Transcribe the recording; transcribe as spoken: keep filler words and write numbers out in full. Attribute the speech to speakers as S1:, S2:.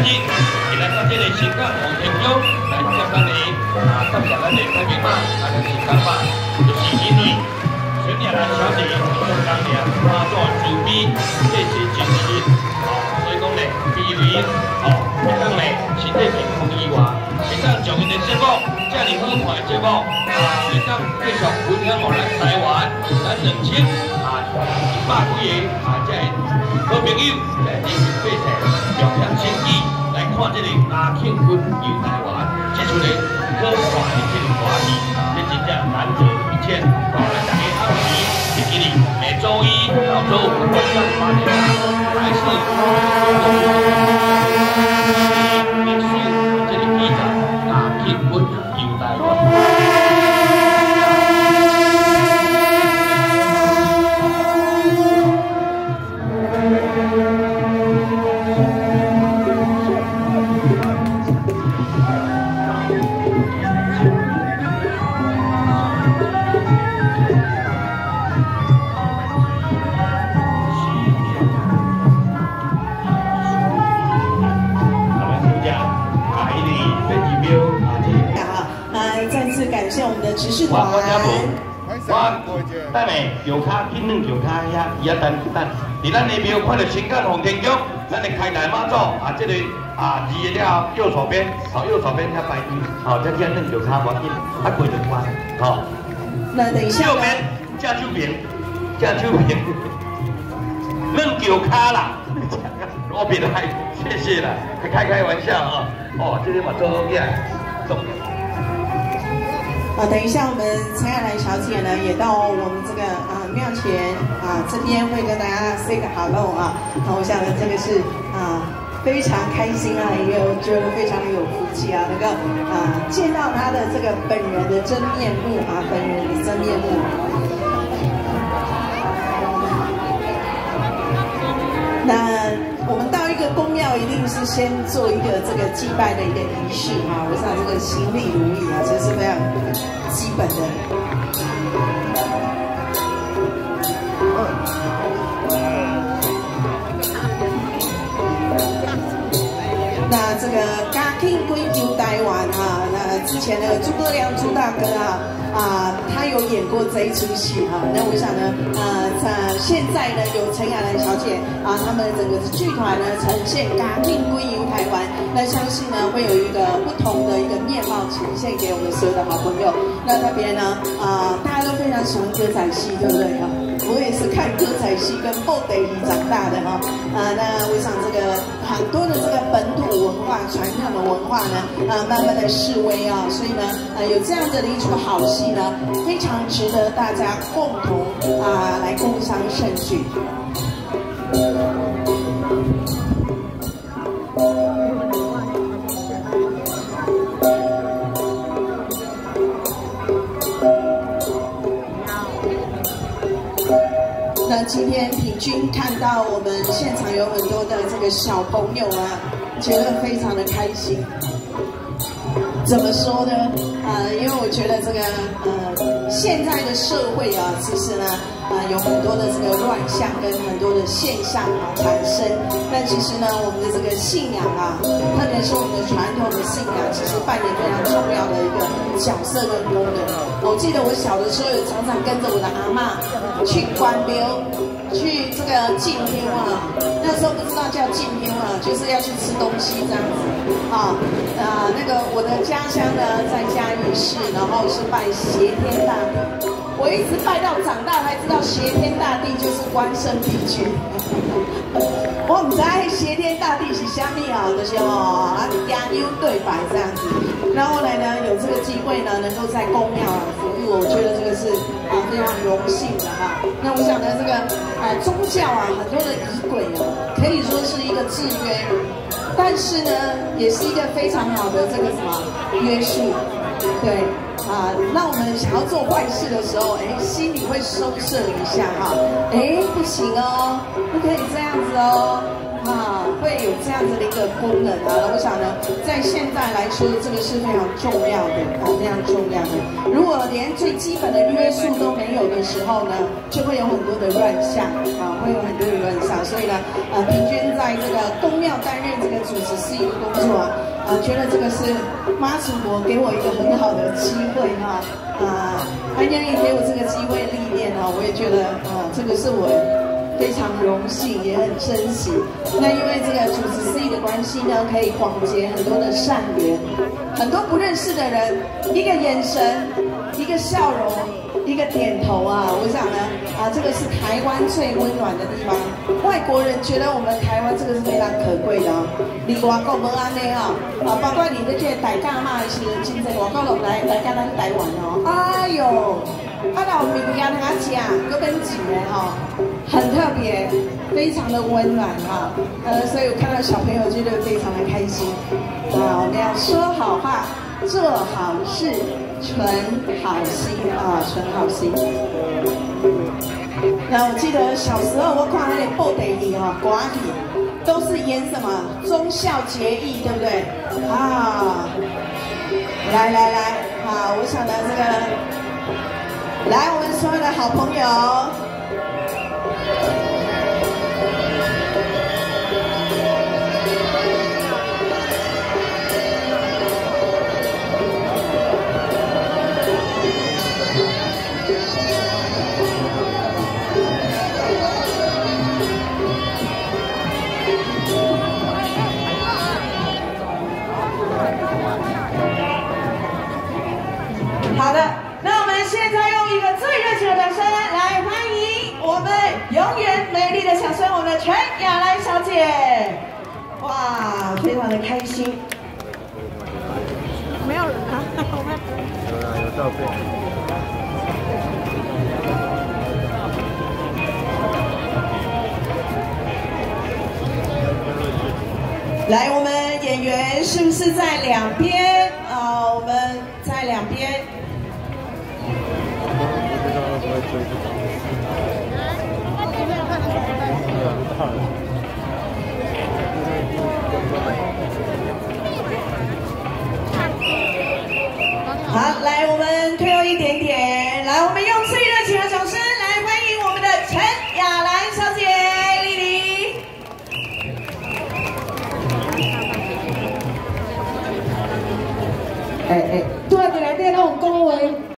S1: 日，今来到这个新港红天宫来接咱的啊，感谢咱的太平马，啊，就是干妈，就是因为全年来小弟用当年妈祖慈悲这些精神，哦，所以讲咧，因为哦，会当咧身体健康以外，会当将因的节目，这么好看的节目，啊，会当继续分享互咱台湾，咱两千啊一百几个啊，这好朋友来人民百姓共享生意来看这个阿庆军游台湾，这出的可看的这个话题，这真正难得一见。好，咱大家暗时星期日每周一到周五晚上八点还是历史这个记载阿庆军游台湾。
S2: 执事团，
S1: 我家无，我等下摇卡去弄摇卡遐，伊啊等等，伫咱的庙看到新港红天宫，咱的开台妈祖啊，这个啊，二了右手边，好右手边遐摆地，好再见弄摇卡无紧，啊过就关，好。
S2: 那等一下。
S1: 右边加手边，加手边，弄摇卡啦，我别来，谢谢啦，开开玩笑啊，哦，这个嘛做好起来，重要。
S2: 啊，等一下，我们陈亚兰小姐呢也到我们这个啊庙前啊这边会跟大家 say 个 hello 啊。那我想呢，这个是啊非常开心啊，也有觉得非常的有福气啊，能够啊见到她的这个本人的真面目啊，本人的真面目。那我们到一个宫庙，一定是先做一个这个祭拜的一个仪式啊。我想这个行礼如仪啊，这是非常基本的。那这个嘉庆归游台湾啊，那之前那个诸葛亮朱大哥啊啊，他有演过这一出戏哈。那我想呢，呃，在现在呢有陈亚兰小姐啊，他们整个剧团呢呈现嘉庆归游台湾，那相信呢会有一个不同的一个面貌呈现给我们所有的好朋友。那特别呢啊，大家都非常喜欢歌仔戏，对不对哈？我也是看歌仔戏跟布袋戏长大的哈啊，那我想这个很多的这个本土文化、传统的文化呢，啊，慢慢的式微啊，所以呢，呃，有这样子的一出好戏呢，非常值得大家共同啊来共襄盛举。那今天品君看到我们现场有很多的这个小朋友啊，觉得非常的开心。怎么说呢？呃，因为我觉得这个呃现在的社会啊，其实呢，呃有很多的这个乱象跟很多的现象啊产生。但其实呢，我们的这个信仰啊，特别是我们的传统的信仰，其实扮演非常重要的一个角色跟功能。我记得我小的时候，有常常跟着我的阿嬷去关庙，去这个进庙啊。那时候不知道叫进庙啊，就是要去吃东西这样子啊啊，那个我的家乡呢在嘉义市，然后是拜挟天大帝。我一直拜到长大才知道挟天大帝就是关圣帝君。我唔知挟天大帝是虾米啊，就是哦啊加优对白这样子。那后来呢，有这个机会呢，能够在公庙啊服务，我觉得这个是啊非常荣幸的哈。那我想呢，这个啊宗教啊很多的仪轨啊，可以说是一个制约，但是呢，也是一个非常好的这个什么约束，对。啊，那我们想要做坏事的时候，哎，心里会收摄一下哈，哎，不行哦，不可以这样子哦，啊，会有这样子的一个功能啊。我想呢，在现在来说，这个是非常重要的啊，非常重要的。如果连最基本的约束都没有的时候呢，就会有很多的乱象啊，会有很多的乱象。所以呢，呃，平均在这个宫庙担任这个主持司仪的工作啊，啊，觉得这个是妈祖国给我一个很好的机会哈啊，安愿意给我这个机会历练啊，我也觉得啊，这个是我非常荣幸，也很珍惜。那因为这个主持司仪的关系呢，可以广结很多的善缘，很多不认识的人，一个眼神，一个笑容，一个点头啊，我想呢，啊，这个是台湾最温暖的地方。外国人觉得我们台湾这个是非常可贵的啊。你外国无安尼啊，啊，包括你的这个大家嘛，是真正外国落来，大家咱台湾哦，哎呦，啊，老物件通吃，搁免钱的哈，很特别，非常的温暖哈。呃，所以我看到小朋友觉得非常的开心。啊，我们要说好话，做好事。存好心啊，存好心。那我记得小时候我看那个布袋戏哈，歌戏都是演什么忠孝节义，对不对？啊，来来来，啊，我想呢这个，来我们所有的好朋友。好的，那我们现在用一个最热情的掌声来欢迎我们永远美丽的小孙，我们的陈雅兰小姐。哇，非常的开心。
S3: 没有人啊，我们有啦，有照片。
S2: 来，我们演员是不是在两边？啊、呃，我们在两边。
S3: 不知道会不会追得到。